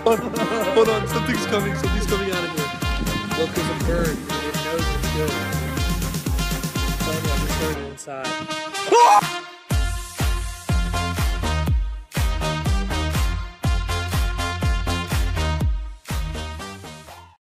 Hold on, something's coming out of here. Look, there's a bird. It knows it's good. I'm telling you, I just heard it inside.